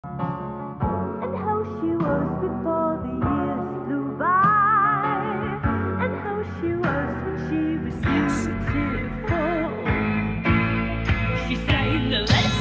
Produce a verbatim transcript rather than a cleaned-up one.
And how she was before the years flew by, and how she was when she was beautiful. She sang the let's